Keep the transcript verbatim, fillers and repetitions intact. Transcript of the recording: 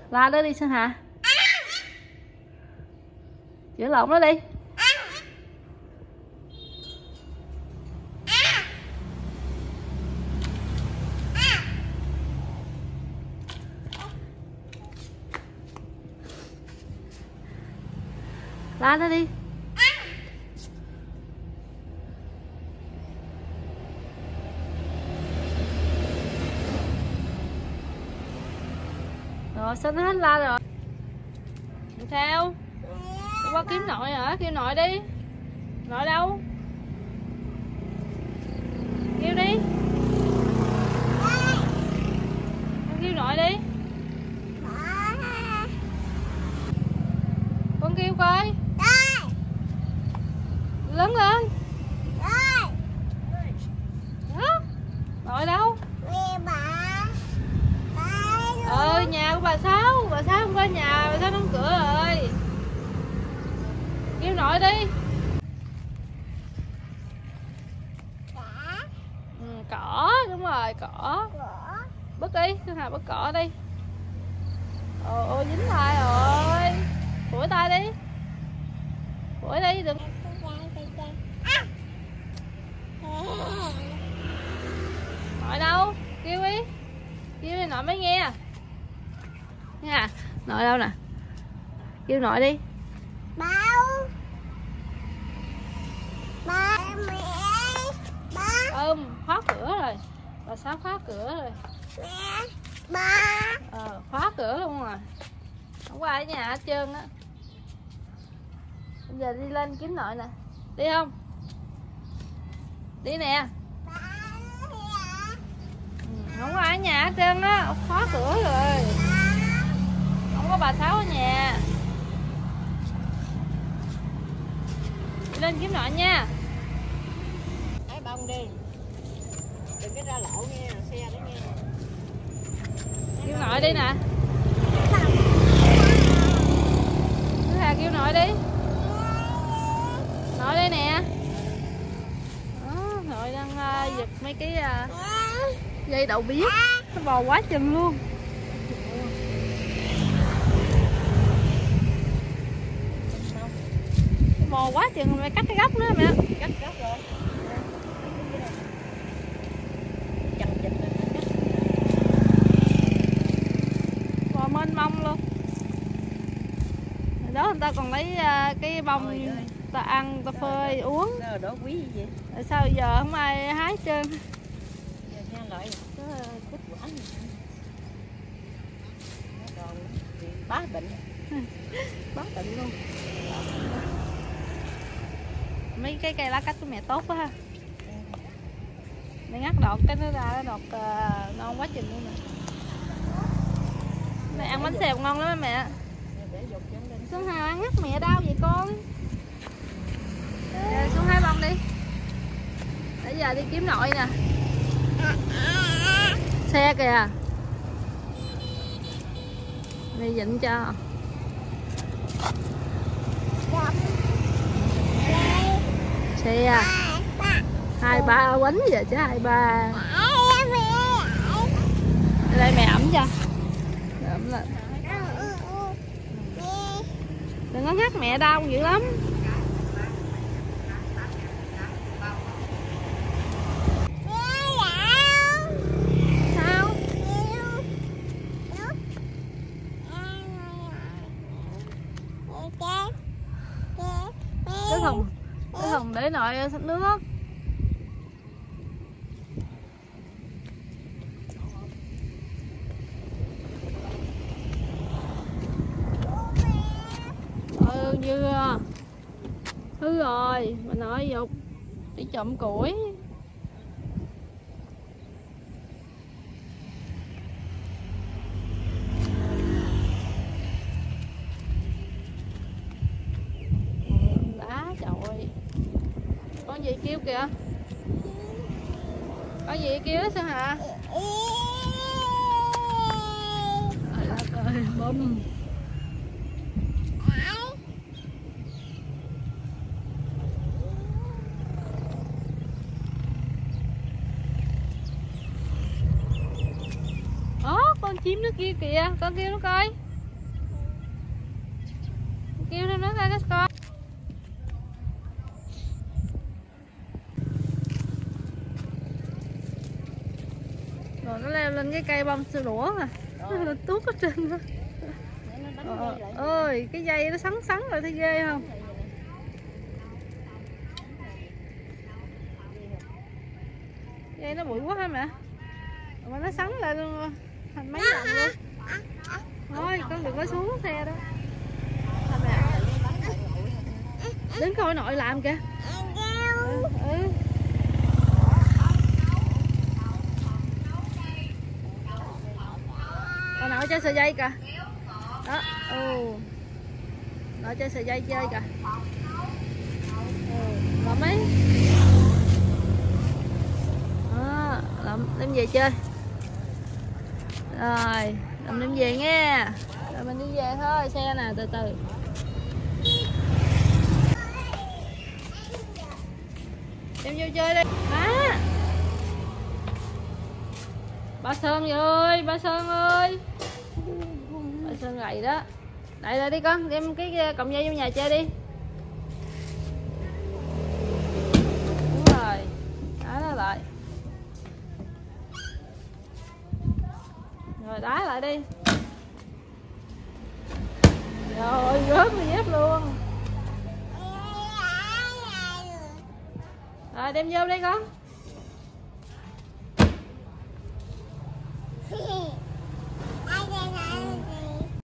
La nó đi Sơn Hà. Chữa lộn nó đi. La nó đi. Rồi sao nó hết la rồi? Sao? Đi qua kiếm nội hả? Kêu nội đi. Nội đâu? Kêu đi. Con kêu nội đi. Con kêu coi. Lớn lên. Đó. Nội đâu? Ờ, nhà của bà Sáu. Bà Sáu không có nhà, bà Sáu đóng cửa rồi. Kêu nội đi. Ừ, cỏ, đúng rồi, cỏ. Bứt đi, Sơn Hà bứt cỏ đi. Ôi, ôi dính tay rồi. Phủi tay đi. Phủi đi, đừng. Nội đâu? Kêu đi. Kêu đi nội mới nghe. Nha, nội đâu nè? Kêu nội đi. Bao. Ba mẹ. Ba. Ừm, khóa cửa rồi. Bà Sáu khóa cửa rồi. Mẹ. Ba. Ờ, khóa cửa luôn rồi. Không có ai ở nhà hết trơn á. Bây giờ đi lên kiếm nội nè. Đi không? Đi nè. Ừ, không có ai ở nhà hết trơn á. Khóa cửa rồi. Không có bà Sáu ở nhà. Đi lên kiếm nội nha. Lấy bông đi. Đừng có ra lộ nha, xe đó nha. Kêu nội đi nè. Thứ Hà kêu nội đi. Nội đây nè. Đó, nội đang uh, giật mấy cái uh, dây đậu biếc. Nó bò quá chừng luôn. Bò quá chừng, mày cắt cái gốc nữa mẹ. Cắt gốc rồi. Chặt dịch rồi. Bò mênh mông luôn. Đó người ta còn lấy uh, cái bông Ôi, ta ăn, ta phơi uống. Đó, đó quý gì vậy? Tại sao giờ không ai hái trơn? Giờ nha loại có kết quả này. Nó còn bá bệnh. Bá bệnh luôn. Mấy cái cây lá cách của mẹ tốt quá ha. Mẹ ngắt đọt cái nó ra, nó đọt uh, non quá chừng luôn nè. Mẹ ăn bánh xèo ngon lắm mẹ. Xuân Hà ngắt mẹ đau vậy con. Rồi, xuống hái bông đi. Bây giờ đi kiếm nội nè. Xe kìa. Đi dịnh cho. Xe. Hai ba quánh giờ chứ hai ba. Đây mẹ ẩm cho. Ẩm lên. Đừng có ngắt mẹ đau dữ lắm. Sao? Cái thùng, cái thùng để nội xách nước. Ừ, dưa hư rồi, mà nội dục đi trộm củi. Đá trời, con gì kêu kìa, con gì kêu đó sao hả? Trời đất ơi, bum. Con chim nó kia kìa, con kêu nó coi. Kêu thêm nó ra cái con. Rồi nó leo lên cái cây bông sơ đũa à. Nó tuốt ở trên đó. Ờ, ơi cái dây nó sắn sắn rồi thấy ghê không? Dây nó bụi quá hả mẹ? Mà nó sắn lên thành mấy vòng luôn. Thôi con đừng có xuống xe đó. Đứng coi nội làm kìa. Ừ, ừ. Bà nội chơi sợi dây kìa. Đó, ừ. Nội chơi sợi dây chơi kìa. Ừ, làm mấy. Đó, làm đem về chơi. Rồi, làm đem về nghe. Rồi mình đi về thôi, xe nè, từ từ. Đem vô chơi đi. Má. Ba Sơn ơi, ba Sơn ơi. Ba Sơn gầy đó. Lại lại đi con, đem cái cọng dây vô nhà chơi đi. Đúng rồi. Đá nó lại. Rồi đá lại đi. Rồi rớt đi dép luôn. Rồi đem vô đi con.